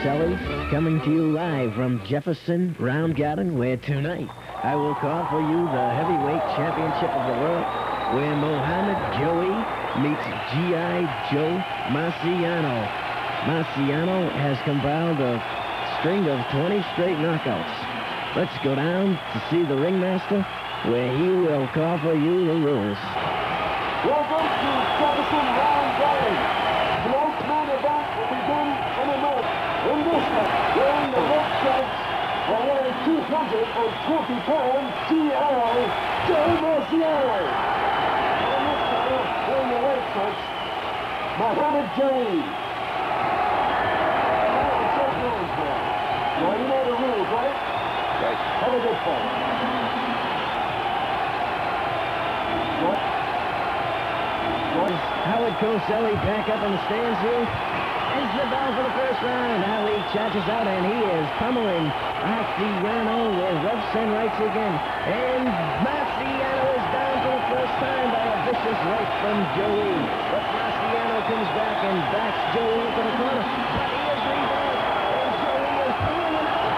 Celli, coming to you live from Jefferson Round Garden, where tonight I will call for you the heavyweight championship of the world, where Mohammed Joey meets G.I. Joe Marciano. Marciano has compiled a string of 20 straight knockouts. Let's go down to see the ringmaster, where he will call for you the rules. Welcome to Jefferson Round Garden. Tonight's main event will begin in a minute. In this one, wearing the red shirts and weighing 220 pounds, G.I. Joe Marciano. In this corner, wearing the white shirts, Mohammed Joey. Now, you know the rules, right? Right. Have a good fight. What? Howard Celli back up in the stands here. Ends the bell for the first round. Ali charges out, and he is pummeling Marciano with lefts and rights again. And Marciano is down for the first time by a vicious right from Joey. But Marciano comes back and backs Joey into the corner. But he is rebounded, and Joey is pulling him out.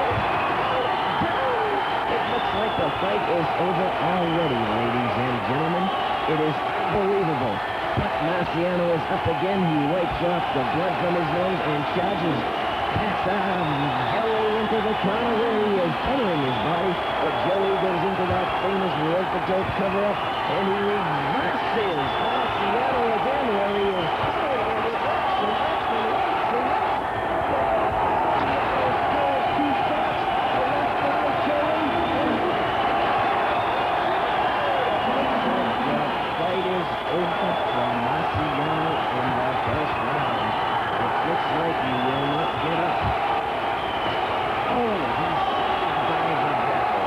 It looks like the fight is over already, ladies and gentlemen. It is unbelievable. But Marciano is up again. He wipes off the blood from his nose and charges past Joey into the corner where he is pummeling his body. But Joey goes into that famous rope-a-dope cover-up, and he reverses Marciano again where he is pummeling him with lefts and lefts and lefts and lefts. Marciano scores 2 shots. The left by Joey. The fight is over for Marciano in the first round. It looks like he will not get up. Oh, he's by the battle.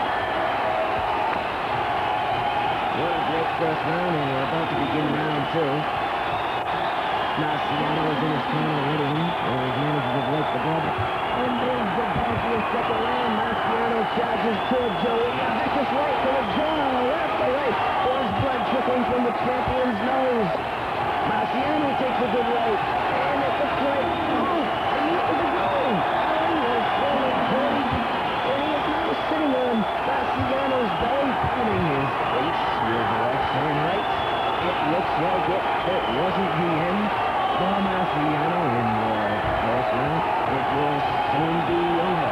What a great first round, and we're about to begin round 2. Marciano is in his corner waiting, where he manages to break the blood. And there's the ball for the second round. Marciano charges toward Joey. A vicious right to the jaw. Left to right. There's blood trickling from the champion's nose. Marciano takes a good right. And it looks like, oh, the knee is going. Ali has thrown it dirty. And he is now sitting on Marciano's belly, pounding his face with left and right. It looks like it wasn't the end for Marciano in the first round. It will soon be over.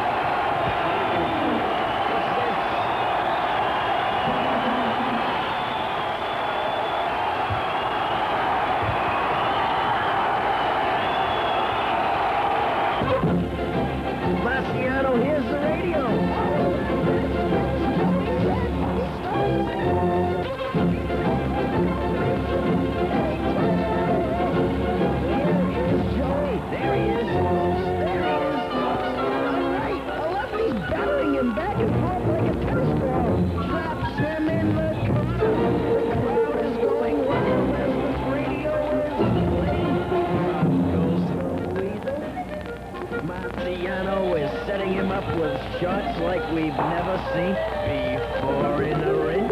Marciano, here's the radio. There he is, folks. There he is, folks. All right. The lefty's battering him back and forth like a tennis ball. Traps him in the corner. The crowd is going wild as this radio is playing. Goes to the weasel. Marciano is setting him up with shots like we've never seen before in the ring.